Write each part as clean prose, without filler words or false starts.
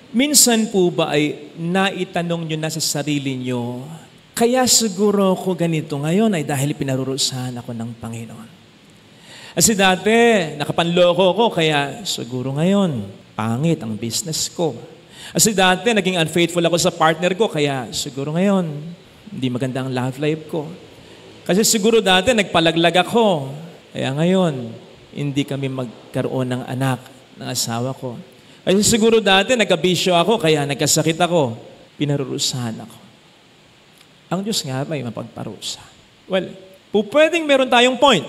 Minsan po ba ay naitanong nyo na sa sarili nyo, kaya siguro ko ganito ngayon ay dahil pinarurusahan ako ng Panginoon. Kasi dati, nakapanloko ko, kaya siguro ngayon, pangit ang business ko. Kasi dati, naging unfaithful ako sa partner ko, kaya siguro ngayon, hindi maganda ang love life ko. Kasi siguro dati, nagpalaglag ako, kaya ngayon, hindi kami magkaroon ng anak ng asawa ko. Kasi siguro dati, nagkabisyo ako, kaya nagkasakit ako, pinarurusahan ako. Ang Diyos nga ba ay mapagparusa? Well, pwedeng meron tayong point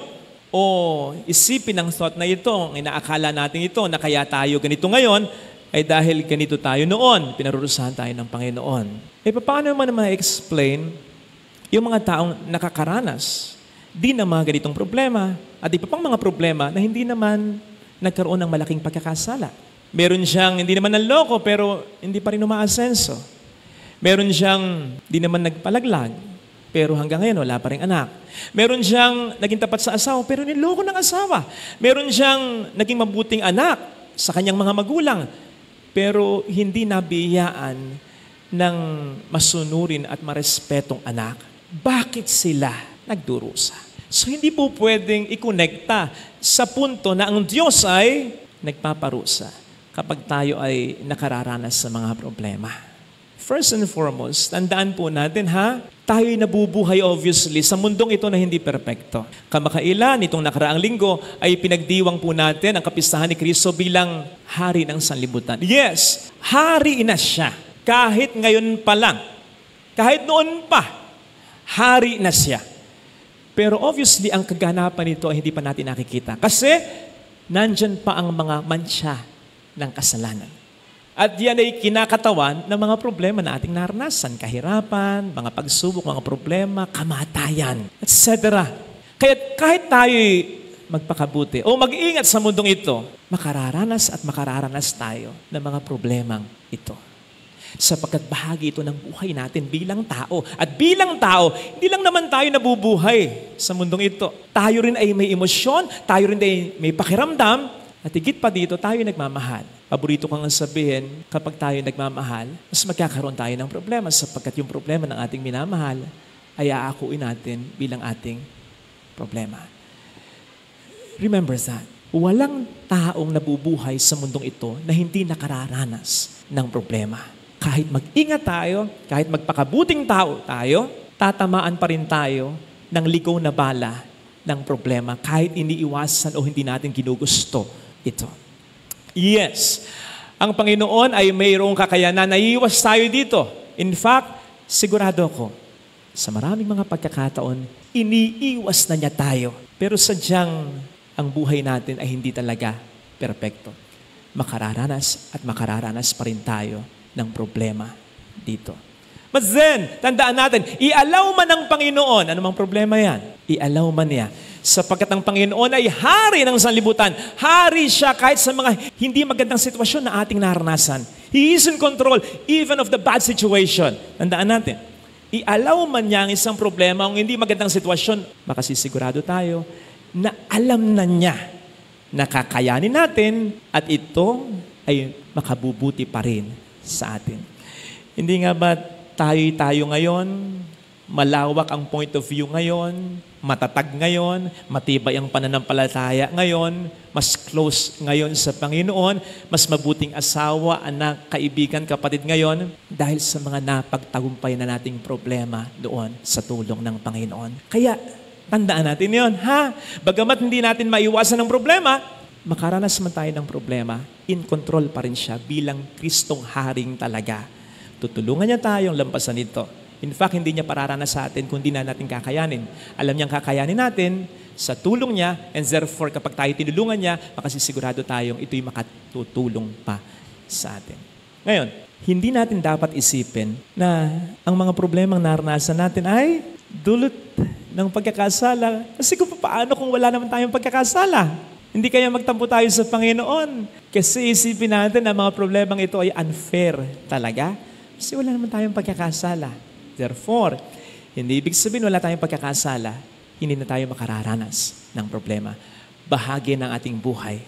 o isipin ang thought na ito, ang inaakala natin ito, na kaya tayo ganito ngayon, ay dahil ganito tayo noon, pinarurusahan tayo ng Panginoon. Paano naman ma-explain yung mga taong nakakaranas di na mga ganitong problema at iba pang mga problema na hindi naman nagkaroon ng malaking pagkakasala? Meron siyang hindi naman nanloko pero hindi pa rin umaasenso. Meron siyang hindi naman nagpalaglag pero hanggang ngayon wala pa rin anak. Meron siyang naging tapat sa asawa pero niloko ng asawa. Meron siyang naging mabuting anak sa kanyang mga magulang pero hindi nabiyayaan ng masunurin at marespetong anak. Bakit sila nagdurusa? So hindi po pwedeng ikonekta sa punto na ang Diyos ay nagpaparusa kapag tayo ay nakararanas sa mga problema. First and foremost, tandaan po natin tayo'y nabubuhay obviously sa mundong ito na hindi perpekto. Kamakailan, itong nakaraang linggo, ay pinagdiwang po natin ang kapistahan ni Kristo bilang hari ng sanlibutan. Yes, hari na siya. Kahit ngayon pa lang, kahit noon pa, hari na siya. Pero obviously, ang kaganapan nito ay hindi pa natin nakikita. Kasi, nandyan pa ang mga mansya ng kasalanan. At yan ay kinakatawan ng mga problema na ating naranasan. Kahirapan, mga pagsubok, mga problema, kamatayan, etc. Kaya kahit tayo'y magpakabuti o mag-iingat sa mundong ito, makararanas tayo ng mga problemang ito. Sapagkat bahagi ito ng buhay natin bilang tao. At bilang tao, hindi lang naman tayo nabubuhay sa mundong ito. Tayo rin ay may emosyon, tayo rin ay may pakiramdam, at higit pa dito, tayo nagmamahal. Paborito ko nga sabihin, kapag tayo nagmamahal, mas magkakaroon tayo ng problema sapagkat yung problema ng ating minamahal ay aakuin natin bilang ating problema. Remember that. Walang taong nabubuhay sa mundong ito na hindi nakararanas ng problema. Kahit mag-ingat tayo, kahit magpakabuting tao tayo, tatamaan pa rin tayo ng ligaw na bala ng problema kahit iniiwasan o hindi natin ginugusto ito. Yes, ang Panginoon ay mayroong kakayanan na iiwas tayo dito. In fact, sigurado ako, sa maraming mga pagkakataon, iniiwas na niya tayo. Pero sadyang ang buhay natin ay hindi talaga perpekto. Makararanas pa rin tayo ng problema dito. But then, tandaan natin, i-allow man ng Panginoon, anumang problema yan, i-allow man niya. Sapagkat ang Panginoon ay hari ng sanlibutan. Hari siya kahit sa mga hindi magandang sitwasyon na ating naranasan. He is in control even of the bad situation. Tandaan natin, i-allow man niya ang isang problema o hindi magandang sitwasyon, makasisigurado tayo na alam na niya na kakayanin natin at ito ay makabubuti pa rin sa atin. Hindi nga ba tayo ngayon, malawak ang point of view ngayon, matatag ngayon, matibay ang pananampalataya ngayon, mas close ngayon sa Panginoon, mas mabuting asawa, anak, kaibigan, kapatid ngayon, dahil sa mga napagtagumpay na nating problema doon sa tulong ng Panginoon. Kaya, tandaan natin yon, Bagamat hindi natin maiwasan ng problema, makaranas man tayo ng problema, in control pa rin siya bilang Kristong haring talaga. Tutulungan niya tayong lampasan ito. In fact, hindi niya pararanas sa atin kung di na natin kakayanin. Alam niyang kakayanin natin sa tulong niya, and therefore kapag tayo tinulungan niya, makasisigurado tayong ito'y makatutulong pa sa atin. Ngayon, hindi natin dapat isipin na ang mga problemang naranasan natin ay dulot ng pagkakasala. Kasi paano kung wala naman tayong pagkakasala? Hindi kaya magtampo tayo sa Panginoon. Kasi isipin natin na mga problemang ito ay unfair talaga. Kasi wala naman tayong pagkakasala. Therefore, hindi ibig sabihin wala tayong pagkakasala, hindi na tayo makararanas ng problema. Bahagi ng ating buhay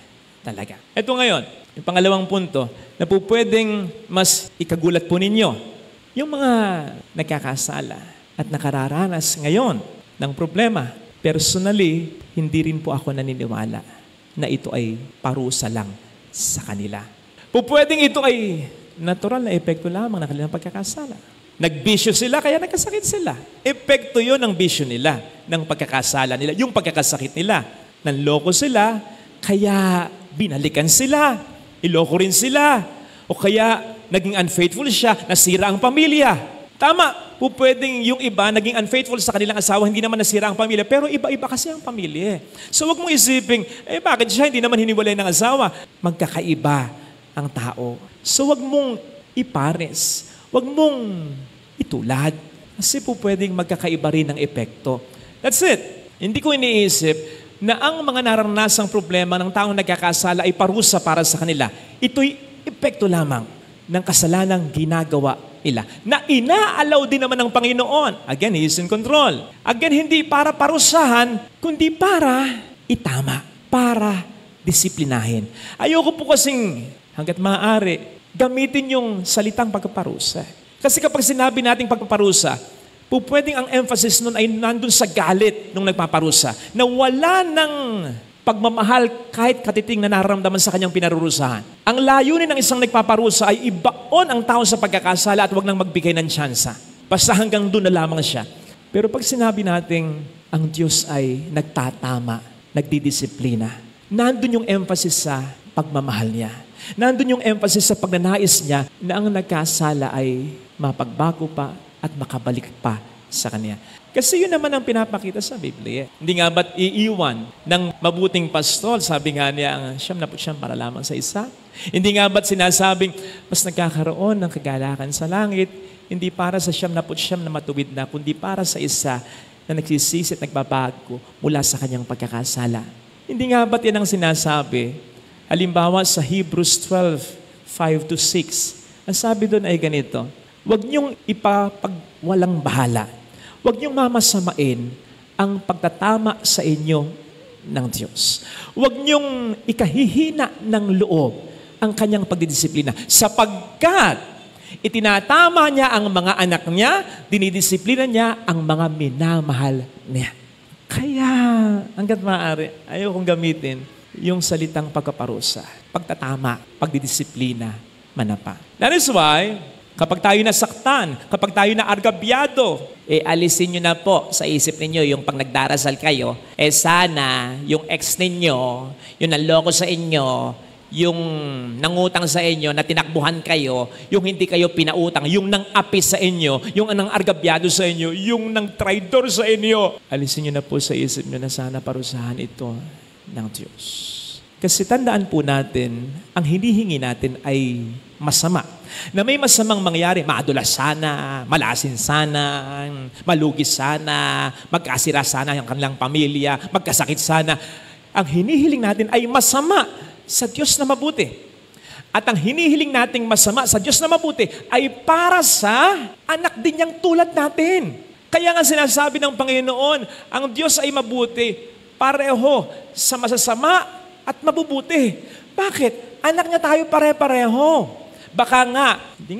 talaga. Ito ngayon, yung pangalawang punto, na po pwedeng mas ikagulat po ninyo. Yung mga nagkakasala at nakararanas ngayon ng problema, personally, hindi rin po ako naniniwala na ito ay parusa lang sa kanila. Po pwedeng ito ay natural na epekto lamang ng kanilang pagkakasala. Nagbisyo sila, kaya nagkasakit sila. Epekto yun ng bisyo nila, ng pagkakasala nila, yung pagkakasakit nila. Nanloko sila, kaya binalikan sila, iloko rin sila, o kaya naging unfaithful siya, nasira ang pamilya. Tama, po pwedeng yung iba naging unfaithful sa kanilang asawa, hindi naman nasira ang pamilya, pero iba-iba kasi ang pamilya. So wag mong isiping, bakit siya hindi naman hiniwalay ng asawa? Magkakaiba ang tao. So wag mong ipares, wag mong itulad. Kasi po pwedeng magkakaiba rin ang epekto. That's it. Hindi ko iniisip na ang mga naranasang problema ng taong nagkakasala ay parusa para sa kanila. Ito'y epekto lamang ng kasalanang ginagawa nila na inaalaw din naman ng Panginoon. Again, He is in control. Again, hindi para parusahan, kundi para itama, para disiplinahin. Ayoko po kasing hanggat maaari, gamitin yung salitang pagpaparusa. Kasi kapag sinabi nating pagpaparusa, po pwedeng ang emphasis nun ay nandun sa galit nung nagpaparusa, na wala ng pagmamahal kahit katiting na nararamdaman sa kanyang pinarurusahan. Ang layunin ng isang nagpaparusa ay ibaon ang tao sa pagkakasala at wag nang magbigay ng tsansa. Basta hanggang doon na lamang siya. Pero pag sinabi nating ang Diyos ay nagtatama, nagdidisiplina, nandun yung emphasis sa pagmamahal niya. Nandun yung emphasis sa pagnanais niya na ang nagkasala ay mapagbago pa at makabalik pa sa Kanya. Kasi yun naman ang pinapakita sa Biblia. Hindi nga ba't iiwan ng mabuting pastol? Sabi nga niya, ang 99 para lamang sa isa. Hindi nga ba't sinasabing, mas nagkakaroon ng kagalakan sa langit, hindi para sa 99 na matuwid na, kundi para sa isa na nagsisisi at nagbabago mula sa kanyang pagkakasala. Hindi nga ba't yan ang sinasabi? Halimbawa sa Hebrews 12:5-6, ang sabi doon ay ganito, huwag niyong ipapagwalang bahala. Huwag niyong mamasamain ang pagtatama sa inyo ng Diyos. Huwag niyong ikahihina ng loob ang kanyang pagdidisiplina. Sapagkat itinatama niya ang mga anak niya, dinidisiplina niya ang mga minamahal niya. Kaya, hanggat maaari, ayaw kong gamitin yung salitang pagkaparusa, pagtatama, pagdidisiplina, manapa. That is why, kapag tayo nasaktan, kapag tayo na argabyado, alisin nyo na po sa isip ninyo yung pag nagdarasal kayo, sana yung ex ninyo, yung nanloko sa inyo, yung nangutang sa inyo, na tinakbuhan kayo, yung hindi kayo pinautang, yung nang-api sa inyo, yung nang argabyado sa inyo, yung nang traidor sa inyo. Alisin nyo na po sa isip nyo na sana parusahan ito ng Diyos. Kasi tandaan po natin, ang hinihingi natin ay masama. Na may masamang mangyari, maadulas sana, malasin sana, malugi sana, magkasira sana ang kanilang pamilya, magkasakit sana. Ang hinihiling natin ay masama sa Diyos na mabuti. At ang hinihiling nating masama sa Diyos na mabuti ay para sa anak din niyang tulad natin. Kaya nga sinasabi ng Panginoon, ang Diyos ay mabuti, pareho sa masasama at mabubuti. Bakit? Anak niya tayo pare-pareho. Baka nga,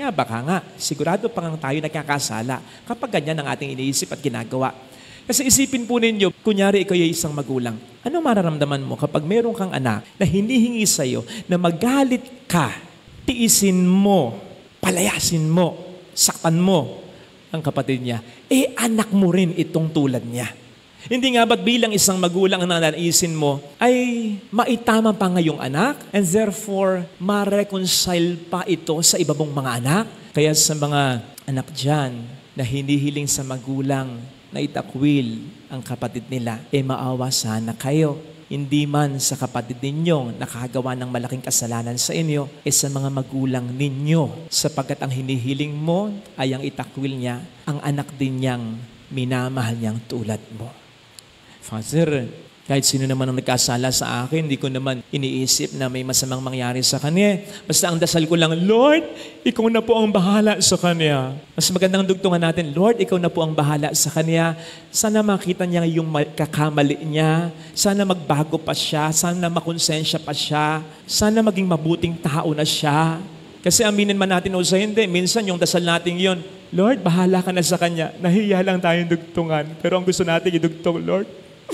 sigurado pa nga tayo nagkakasala kapag ganyan ang ating iniisip at ginagawa. Kasi isipin po ninyo, kunyari ikaw ay isang magulang, ano mararamdaman mo kapag meron kang anak na hinihingi sa'yo na magalit ka, tiisin mo, palayasin mo, saktan mo ang kapatid niya, anak mo rin itong tulad niya. Hindi nga ba't bilang isang magulang ang nanaisin mo ay maitama pa ngayong anak and therefore ma-reconcile pa ito sa iba mong mga anak? Kaya sa mga anak dyan na hinihiling sa magulang na itakwil ang kapatid nila, maawa sana kayo. Hindi man sa kapatid ninyong nakagawa ng malaking kasalanan sa inyo, sa mga magulang ninyo. Sapagkat ang hinihiling mo ay ang itakwil niya, ang anak din niyang minamahal niyang tulad mo. Father, Kahit sino naman ang nagkasala sa akin, hindi ko naman iniisip na may masamang mangyari sa kanya. Basta ang dasal ko lang, Lord, ikaw na po ang bahala sa kanya. Mas magandang dugtungan natin, Lord, ikaw na po ang bahala sa kanya. Sana makita niya yung kakamali niya. Sana magbago pa siya. Sana makonsensya pa siya. Sana maging mabuting tao na siya. Kasi aminin man natin o sa hindi, minsan yung dasal natin yon, Lord, bahala ka na sa kanya. Nahiya lang tayong dugtungan. Pero ang gusto natin idugtong, Lord,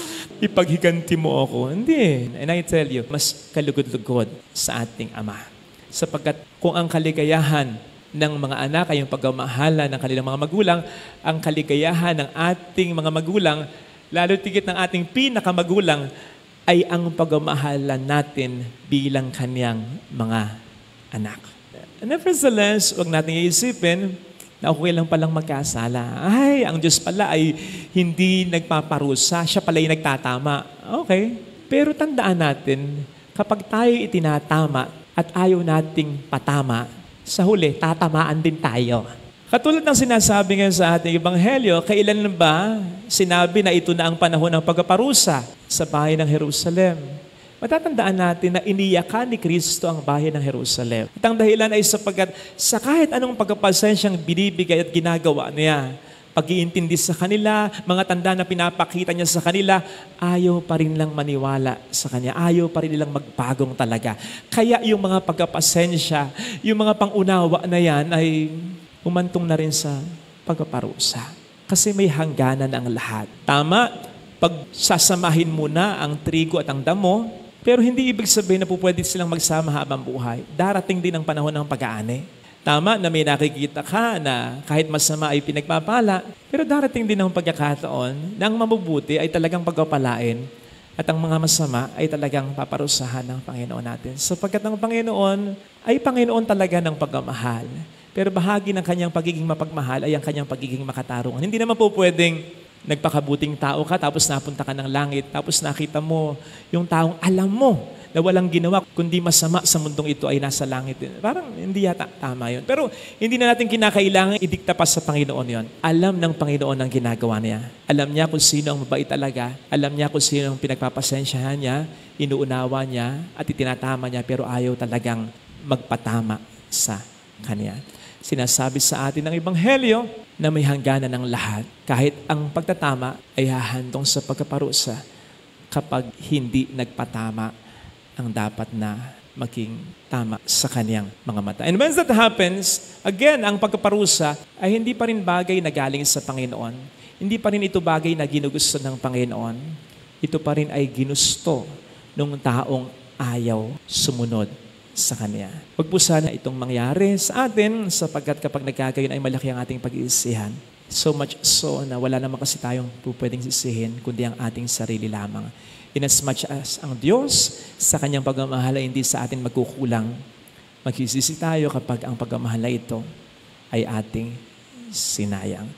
ipaghiganti mo ako. Hindi. And I tell you, mas kalugod-lugod sa ating Ama. Sapagkat kung ang kaligayahan ng mga anak ay yung pagmamahala ng kanilang mga magulang, ang kaligayahan ng ating mga magulang, lalo tigit ng ating pinakamagulang, ay ang pagmamahala natin bilang kanyang mga anak. Nevertheless, huwag natin iisipin na okay lang palang magkasala. Ay, ang Diyos pala ay hindi nagpaparusa. Siya pala yung nagtatama. Okay. Pero tandaan natin, kapag tayo itinatama at ayaw nating patama, sa huli, tatamaan din tayo. Katulad ng sinasabi ngayon sa ating Ebanghelyo, kailan ba sinabi na ito na ang panahon ng pagpaparusa sa bahay ng Jerusalem? Matatandaan natin na iniyakan ni Kristo ang bahay ng Jerusalem. At ang dahilan ay sapagkat sa kahit anong pagkapasensyang binibigay at ginagawa niya, pag-iintindi sa kanila, mga tanda na pinapakita niya sa kanila, ayaw pa rin lang maniwala sa kanya. Ayaw pa rin nilang magbagong talaga. Kaya yung mga pagkapasensya, yung mga pangunawa na yan ay umantong na rin sa pagpaparusa. Kasi may hangganan ang lahat. Tama, pag sasamahin muna ang trigo at ang damo, pero hindi ibig sabihin na po pwede silang magsama habang buhay. Darating din ang panahon ng pag-aani. Tama na may nakikita ka na kahit masama ay pinagpapala, pero darating din ang pagkakataon na ang mabubuti ay talagang pagpapalain at ang mga masama ay talagang paparusahan ng Panginoon natin. Sapagkat ang Panginoon ay Panginoon talaga ng pagmamahal. Pero bahagi ng kanyang pagiging mapagmahal ay ang kanyang pagiging makatarungan. Hindi naman po pwedeng nagpakabuting tao ka, tapos napunta ka ng langit, tapos nakita mo yung taong alam mo na walang ginawa, kundi masama sa mundong ito ay nasa langit din. Parang hindi yata tama yun. Pero hindi na natin kinakailangan idikta pa sa Panginoon yon. Alam ng Panginoon ang ginagawa niya. Alam niya kung sino ang mabait talaga. Alam niya kung sino ang pinagpapasensyahan niya, inuunawa niya, at itinatama niya, pero ayaw talagang magpatama sa kanya. Sinasabi sa atin ng Ebanghelyo na may hangganan ng lahat. Kahit ang pagtatama ay hahantong sa pagkaparusa kapag hindi nagpatama ang dapat na maging tama sa kanyang mga mata. And when that happens, again, ang pagkaparusa ay hindi pa rin bagay na galing sa Panginoon. Hindi pa rin ito bagay na ginugusto ng Panginoon. Ito pa rin ay ginusto ng taong ayaw sumunod sa Kanya. Huwag po sana itong mangyari sa atin sapagkat kapag nagkagayon ay malaki ang ating pag-iisihan. So much so na wala naman kasi tayong pwedeng sisihin kundi ang ating sarili lamang. In as much as ang Diyos sa Kanyang pagmamahal ay hindi sa atin magkukulang, magsisisi tayo kapag ang pagmamahal na ito ay ating sinayang.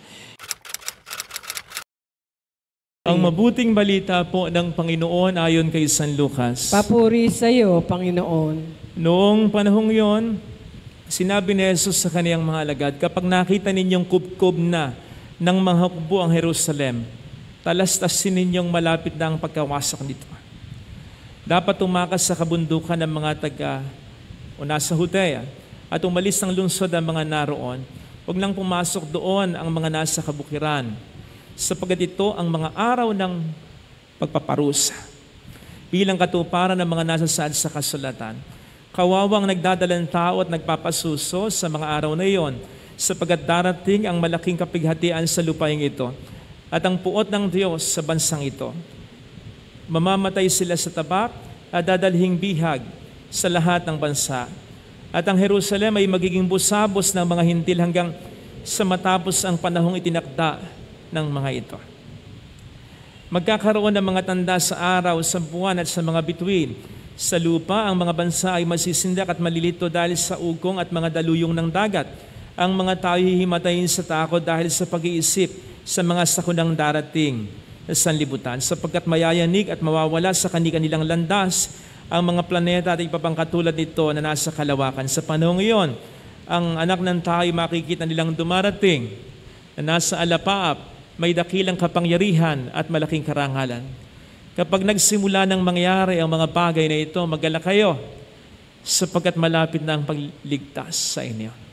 Ang mabuting balita po ng Panginoon ayon kay San Lucas. Papuri sa iyo, Panginoon. Noong panahong yon, sinabi ni Jesus sa kaniyang mga alagad, kapag nakita ninyong kubkob na ng mga hukbo ang Jerusalem, talastasin ninyong malapit na ang pagkawasak nito. Dapat tumakas sa kabundukan ng mga taga o nasa Judea at umalis ng lungsod ang mga naroon. Huwag nang pumasok doon ang mga nasa kabukiran, sapagkat ito ang mga araw ng pagpaparusa. Bilang katuparan ng mga nasasaad sa kasulatan, kawawang nagdadalang tao at nagpapasuso sa mga araw na iyon, sapagkat darating ang malaking kapighatian sa lupaing ito at ang puot ng Diyos sa bansang ito. Mamamatay sila sa tabak at dadalhing bihag sa lahat ng bansa. At ang Jerusalem ay magiging busabos ng mga hintil hanggang sa matapos ang panahong itinakda ng mga ito. Magkakaroon ng mga tanda sa araw, sa buwan at sa mga bituin. Sa lupa, ang mga bansa ay masisindak at malilito dahil sa ugong at mga daluyong ng dagat. Ang mga tao hihimatayin sa takot dahil sa pag-iisip sa mga sakunang darating sa sanlibutan, sapagkat mayayanig at mawawala sa kanilang landas ang mga planeta at iba pang katulad nito na nasa kalawakan. Sa panahong iyon, ang anak ng tao ay makikita nilang dumarating na nasa alapaap, may dakilang kapangyarihan at malaking karangalan. Kapag nagsimula ng mangyari ang mga bagay na ito, mag-alala kayo sapagkat malapit na ang pagligtas sa inyo.